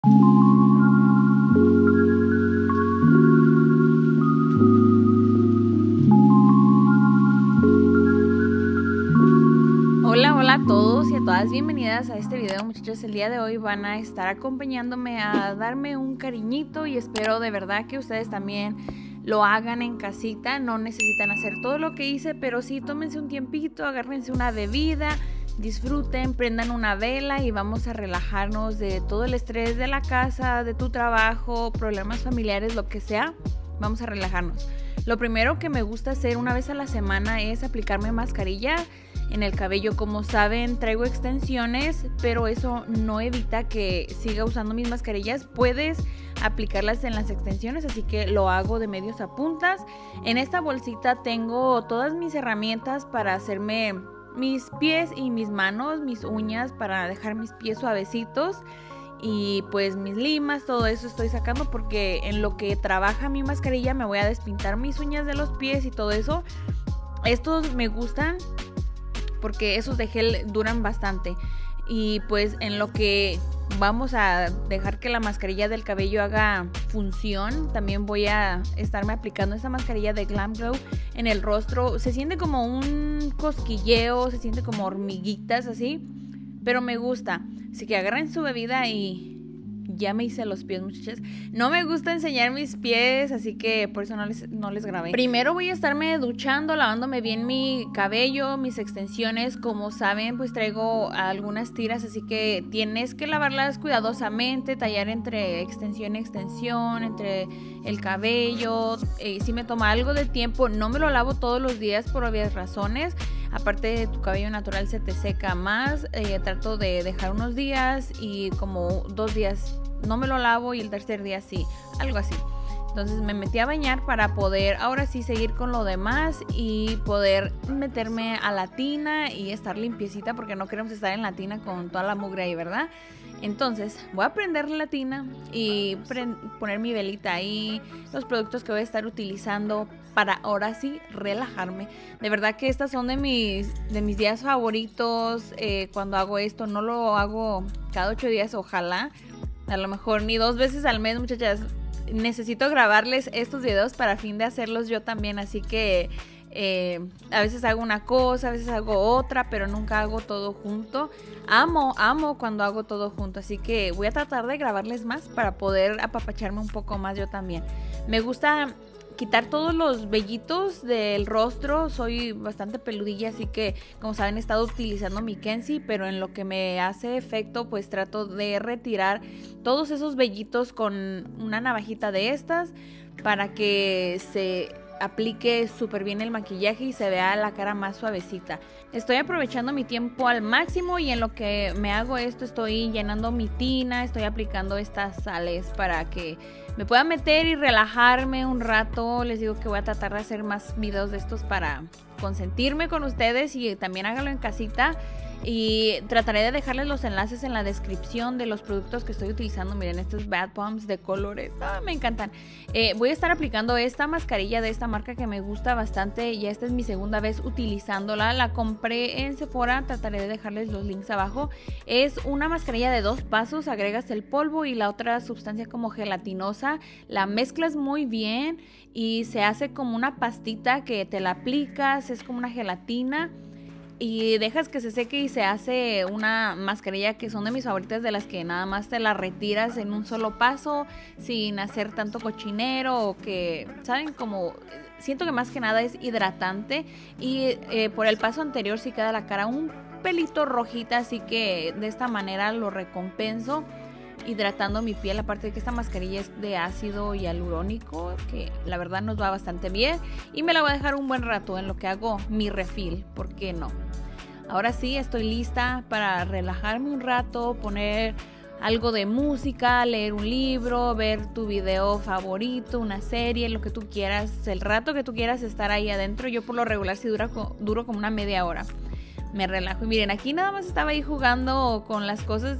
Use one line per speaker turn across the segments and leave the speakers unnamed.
Hola a todos y a todas, bienvenidas a este video, muchachos. El día de hoy van a estar acompañándome a darme un cariñito y espero de verdad que ustedes también lo hagan en casita. No necesitan hacer todo lo que hice, pero sí tómense un tiempito, agárrense una bebida, disfruten, prendan una vela y vamos a relajarnos de todo el estrés de la casa, de tu trabajo, problemas familiares, lo que sea. Vamos a relajarnos. Lo primero que me gusta hacer una vez a la semana es aplicarme mascarilla en el cabello. Como saben, traigo extensiones, pero eso no evita que siga usando mis mascarillas. Puedes aplicarlas en las extensiones, así que lo hago de medios a puntas. En esta bolsita tengo todas mis herramientas para hacerme mis pies y mis manos, mis uñas, para dejar mis pies suavecitos. Y pues mis limas, todo eso estoy sacando porque en lo que trabaja mi mascarilla me voy a despintar mis uñas de los pies y todo eso. Estos me gustan porque esos de gel duran bastante. Y pues en lo que vamos a dejar que la mascarilla del cabello haga función, también voy a estarme aplicando esta mascarilla de Glam Glow en el rostro. Se siente como un cosquilleo, se siente como hormiguitas así, pero me gusta. Así que agarren su bebida y ya me hice los pies, muchachas. No me gusta enseñar mis pies, así que por eso no les grabé. Primero voy a estarme duchando, lavándome bien mi cabello, mis extensiones. Como saben, pues traigo algunas tiras, así que tienes que lavarlas cuidadosamente, tallar entre extensión y extensión, entre el cabello. Si me toma algo de tiempo, no me lo lavo todos los días por obvias razones. Aparte, tu cabello natural se te seca más. Trato de dejar unos días y como 2 días no me lo lavo y el tercer día sí, algo así. Entonces me metí a bañar para poder ahora sí seguir con lo demás y poder meterme a la tina y estar limpiecita, porque no queremos estar en la tina con toda la mugre ahí, ¿verdad? Entonces voy a prender la tina y poner mi velita ahí, los productos que voy a estar utilizando para ahora sí relajarme. De verdad que estas son de mis días favoritos. Cuando hago esto, no lo hago cada 8 días, ojalá. A lo mejor ni 2 veces al mes, muchachas. Necesito grabarles estos videos para fin de hacerlos yo también, así que a veces hago una cosa, a veces hago otra, pero nunca hago todo junto. Amo cuando hago todo junto, así que voy a tratar de grabarles más para poder apapacharme un poco más yo también. Me gusta quitar todos los vellitos del rostro. Soy bastante peludilla, así que como saben he estado utilizando mi Kenzie, pero en lo que me hace efecto pues trato de retirar todos esos vellitos con una navajita de estas para que se aplique súper bien el maquillaje y se vea la cara más suavecita. Estoy aprovechando mi tiempo al máximo y en lo que me hago esto estoy llenando mi tina, estoy aplicando estas sales para que me pueda meter y relajarme un rato. Les digo que voy a tratar de hacer más videos de estos para consentirme con ustedes y también háganlo en casita. Y trataré de dejarles los enlaces en la descripción de los productos que estoy utilizando. Miren, estos Bath Bombs de colores, me encantan. Voy a estar aplicando esta mascarilla de esta marca que me gusta bastante. Ya esta es mi segunda vez utilizándola. La compré en Sephora, trataré de dejarles los links abajo. Es una mascarilla de 2 pasos, agregas el polvo y la otra sustancia como gelatinosa. La mezclas muy bien y se hace como una pastita que te la aplicas, es como una gelatina. Y dejas que se seque y se hace una mascarilla que son de mis favoritas, de las que nada más te la retiras en un solo paso sin hacer tanto cochinero o que, ¿saben? Como siento que más que nada es hidratante y por el paso anterior sí queda la cara un pelito rojita, así que de esta manera lo recompenso hidratando mi piel. Aparte de que esta mascarilla es de ácido hialurónico, que la verdad nos va bastante bien y me la voy a dejar un buen rato en lo que hago mi refill, ¿por qué no? Ahora sí estoy lista para relajarme un rato, poner algo de música, leer un libro, ver tu video favorito, una serie, lo que tú quieras, el rato que tú quieras estar ahí adentro. Yo por lo regular sí duro como una media hora. Me relajo. Y miren, aquí nada más estaba ahí jugando con las cosas.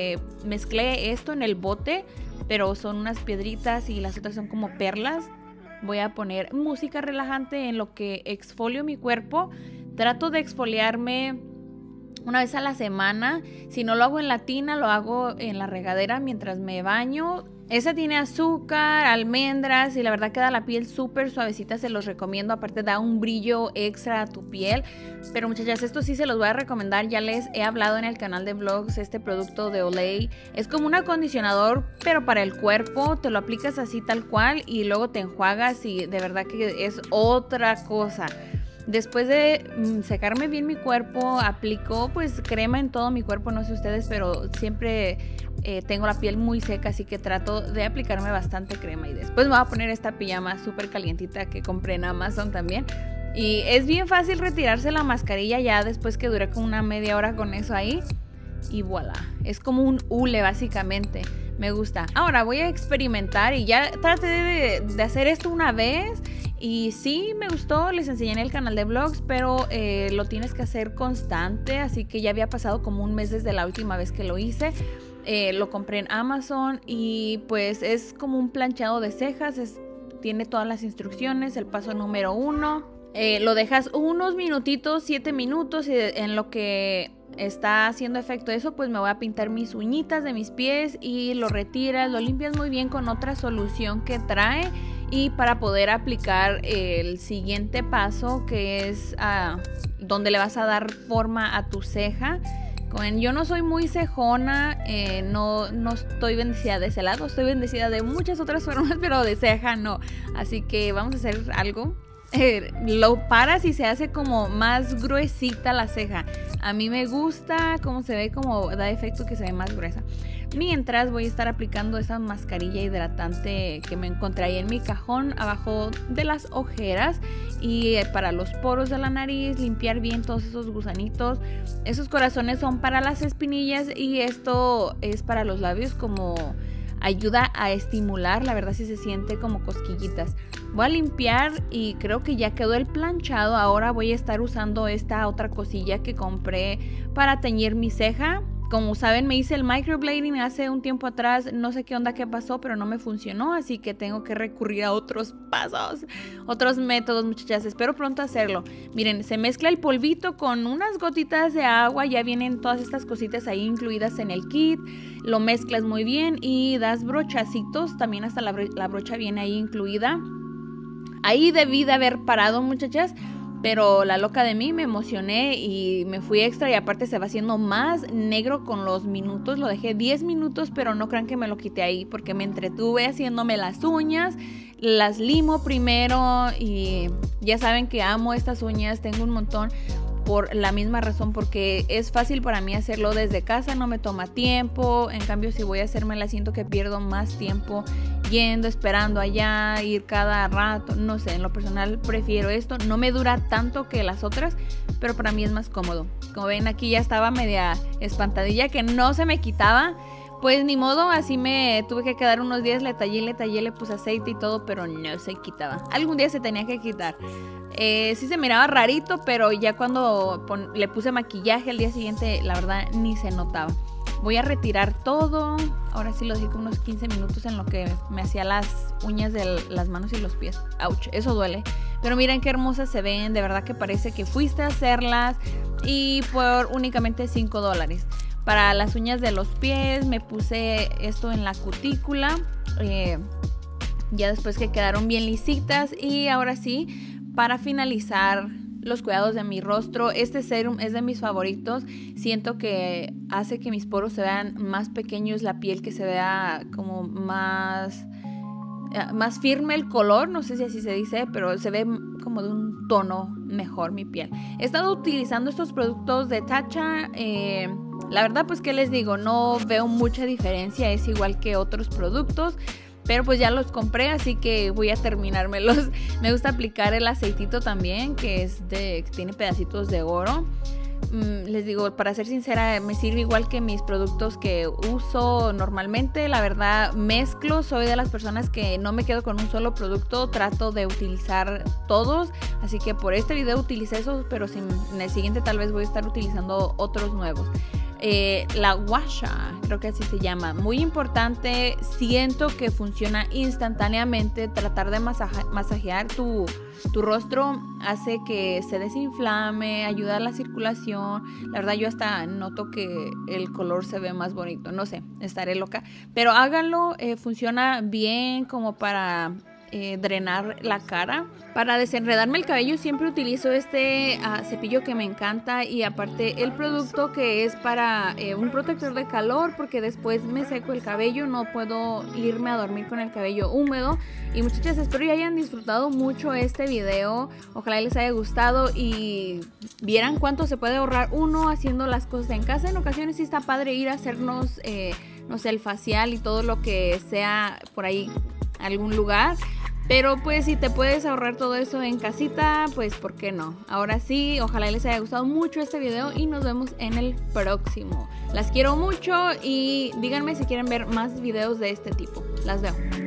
Mezclé esto en el bote, pero son unas piedritas y las otras son como perlas. Voy a poner música relajante en lo que exfolio mi cuerpo. Trato de exfoliarme una vez a la semana. Si no lo hago en la tina, lo hago en la regadera mientras me baño. Esa tiene azúcar, almendras y la verdad queda la piel súper suavecita, se los recomiendo. Aparte da un brillo extra a tu piel. Pero muchachas, esto sí se los voy a recomendar. Ya les he hablado en el canal de vlogs. Este producto de Olay es como un acondicionador, pero para el cuerpo. Te lo aplicas así tal cual y luego te enjuagas y de verdad que es otra cosa. Después de secarme bien mi cuerpo, aplico pues crema en todo mi cuerpo, no sé ustedes, pero siempre tengo la piel muy seca, así que trato de aplicarme bastante crema. Y después me voy a poner esta pijama súper calientita que compré en Amazon también. Y es bien fácil retirarse la mascarilla ya después que duré como una media hora con eso ahí. Y voilà, es como un hule básicamente. Me gusta. Ahora voy a experimentar y ya traté de hacer esto una vez. Y sí, me gustó, les enseñé en el canal de vlogs, pero lo tienes que hacer constante, así que ya había pasado como un mes desde la última vez que lo hice. Lo compré en Amazon y pues es como un planchado de cejas, tiene todas las instrucciones. El paso número 1, lo dejas unos minutitos, 7 minutos, y en lo que está haciendo efecto eso, pues me voy a pintar mis uñitas de mis pies y lo retiras, lo limpias muy bien con otra solución que trae. Y para poder aplicar el siguiente paso, que es donde le vas a dar forma a tu ceja. Yo no soy muy cejona, no estoy bendecida de ese lado, estoy bendecida de muchas otras formas, pero de ceja no. Así que vamos a hacer algo. Lo paras y se hace como más gruesita la ceja. A mí me gusta cómo se ve, como da efecto que se ve más gruesa. Mientras voy a estar aplicando esa mascarilla hidratante que me encontré ahí en mi cajón abajo de las ojeras, y para los poros de la nariz, limpiar bien todos esos gusanitos. Esos corazones son para las espinillas y esto es para los labios, como ayuda a estimular. La verdad sí se siente como cosquillitas. Voy a limpiar y creo que ya quedó el planchado. Ahora voy a estar usando esta otra cosilla que compré para teñir mi ceja. Como saben, me hice el microblading hace un tiempo atrás. No sé qué onda, qué pasó, pero no me funcionó. Así que tengo que recurrir a otros pasos, otros métodos, muchachas. Espero pronto hacerlo. Miren, se mezcla el polvito con unas gotitas de agua. Ya vienen todas estas cositas ahí incluidas en el kit. Lo mezclas muy bien y das brochacitos. También hasta la brocha viene ahí incluida. Ahí debí de haber parado, muchachas. Pero la loca de mí me emocioné y me fui extra, y aparte se va haciendo más negro con los minutos. Lo dejé 10 minutos, pero no crean que me lo quité ahí porque me entretuve haciéndome las uñas. Las limo primero y ya saben que amo estas uñas, tengo un montón. Por la misma razón, porque es fácil para mí hacerlo desde casa, no me toma tiempo. En cambio, si voy a hacérmela, siento que pierdo más tiempo yendo, esperando allá, ir cada rato. No sé, en lo personal prefiero esto. No me dura tanto que las otras, pero para mí es más cómodo. Como ven, aquí ya estaba media espantadilla que no se me quitaba. Pues ni modo, así me tuve que quedar unos días. Le tallé, le puse aceite y todo, pero no se quitaba. Algún día se tenía que quitar. Sí se miraba rarito, pero ya cuando le puse maquillaje al día siguiente, la verdad ni se notaba. Voy a retirar todo. Ahora sí lo dejé con unos 15 minutos en lo que me hacía las uñas de las manos y los pies. Ouch, eso duele. Pero miren qué hermosas se ven. De verdad que parece que fuiste a hacerlas y por únicamente $5. Para las uñas de los pies me puse esto en la cutícula. Ya después que quedaron bien lisitas. Y ahora sí, para finalizar los cuidados de mi rostro, este serum es de mis favoritos. Siento que hace que mis poros se vean más pequeños, la piel que se vea como más firme el color, no sé si así se dice, pero se ve como de un tono mejor mi piel. He estado utilizando estos productos de Tatcha. La verdad, pues, ¿qué les digo? No veo mucha diferencia, es igual que otros productos. Pero pues ya los compré, así que voy a terminármelos. Me gusta aplicar el aceitito también, que tiene pedacitos de oro. Les digo, para ser sincera, me sirve igual que mis productos que uso normalmente. La verdad, mezclo. Soy de las personas que no me quedo con un solo producto. Trato de utilizar todos. Así que por este video utilicé esos, pero en el siguiente tal vez voy a estar utilizando otros nuevos. la gua sha, creo que así se llama. Muy importante, siento que funciona instantáneamente. Tratar de masajear tu rostro hace que se desinflame, ayuda a la circulación. La verdad, yo hasta noto que el color se ve más bonito. No sé, estaré loca, pero háganlo. Funciona bien como para drenar la cara. Para desenredarme el cabello siempre utilizo este cepillo que me encanta, y aparte el producto que es para un protector de calor, porque después me seco el cabello, no puedo irme a dormir con el cabello húmedo. Y muchachas, espero que hayan disfrutado mucho este video, ojalá les haya gustado y vieran cuánto se puede ahorrar uno haciendo las cosas en casa. En ocasiones sí está padre ir a hacernos no sé, el facial y todo lo que sea por ahí, algún lugar. Pero pues si te puedes ahorrar todo eso en casita, pues ¿por qué no? Ahora sí, ojalá les haya gustado mucho este video y nos vemos en el próximo. Las quiero mucho y díganme si quieren ver más videos de este tipo. Las veo.